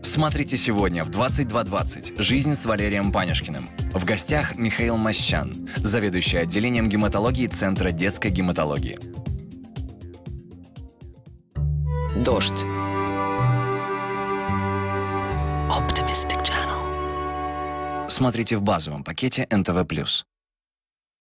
Смотрите сегодня в 22:20 «Жизнь с Валерием Панюшкиным». В гостях Михаил Мощан, заведующий отделением гематологии Центра детской гематологии. Дождь. Смотрите в базовом пакете НТВ+.